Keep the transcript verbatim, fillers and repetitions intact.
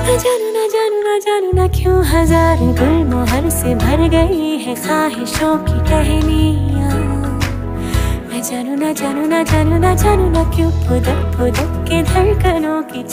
न जानू न जानू न जानू न क्यों हजार गुलमोहर से भर गई है ख्वाहिशों की टहनियाँ। न जानू न जानू न जानू न जानू न क्यों फुदक फुदक के धड़कनों की